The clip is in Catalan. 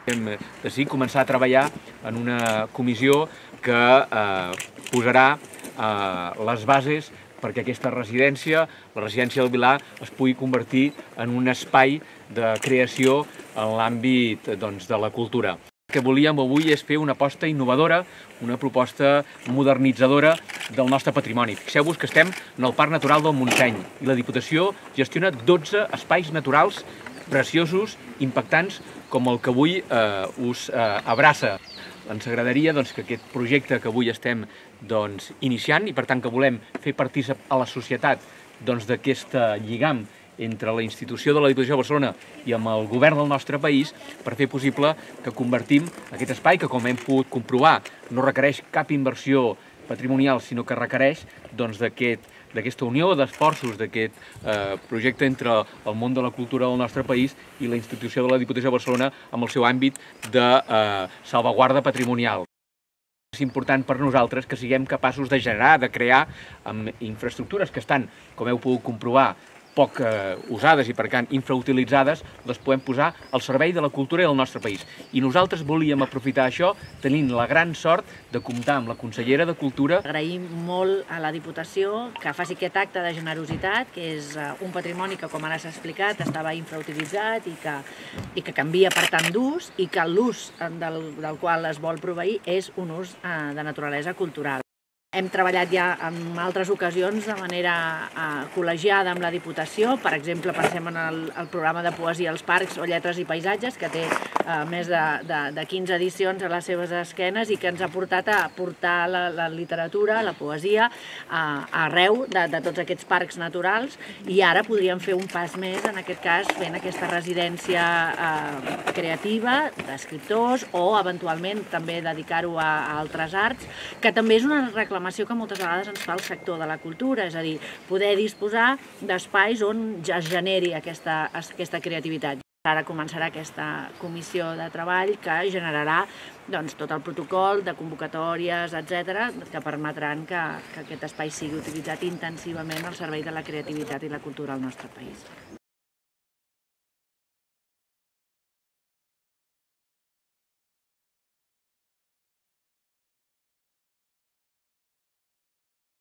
Hem decidit començar a treballar en una comissió que posarà les bases perquè aquesta residència, la residència del Vilar, es pugui convertir en un espai de creació en l'àmbit de la cultura. El que volíem avui és fer una aposta innovadora, una proposta modernitzadora del nostre patrimoni. Fixeu-vos que estem en el Parc Natural del Montseny i la Diputació gestiona 12 espais naturals preciosos, impactants, com el que avui us abraça. Ens agradaria que aquest projecte que avui estem iniciant i per tant que volem fer partícip a la societat d'aquest lligam entre la institució de la Diputació de Barcelona i amb el govern del nostre país per fer possible que convertim aquest espai, que com hem pogut comprovar no requereix cap inversió patrimonial, sinó que requereix d'aquesta unió d'esforços, d'aquest projecte entre el món de la cultura del nostre país i la institució de la Diputació de Barcelona amb el seu àmbit de salvaguarda patrimonial. És important per nosaltres que siguem capaços de generar, de crear amb infraestructures que estan, com heu pogut comprovar, poc usades i per tant infrautilitzades, les podem posar al servei de la cultura del nostre país. I nosaltres volíem aprofitar això tenint la gran sort de comptar amb la consellera de Cultura. Agraïm molt a la Diputació que faci aquest acte de generositat, que és un patrimoni que, com ara s'ha explicat, estava infrautilitzat i que canvia per tant d'ús i que l'ús del qual es vol proveir és un ús de naturalesa cultural. Hem treballat ja en altres ocasions de manera col·legiada amb la Diputació. Per exemple, pensem en el programa de poesia als parcs o lletres i paisatges, que té més de 15 edicions a les seves esquenes i que ens ha portat a portar la literatura, la poesia, arreu de tots aquests parcs naturals. I ara podríem fer un pas més, en aquest cas, fent aquesta residència creativa d'escriptors o, eventualment, també dedicar-ho a altres arts, que també és una reclamació que moltes vegades ens fa el sector de la cultura, és a dir, poder disposar d'espais on ja es generi aquesta creativitat. Ara començarà aquesta comissió de treball que generarà tot el protocol de convocatòries, etc., que permetran que aquest espai sigui utilitzat intensivament al servei de la creativitat i la cultura al nostre país.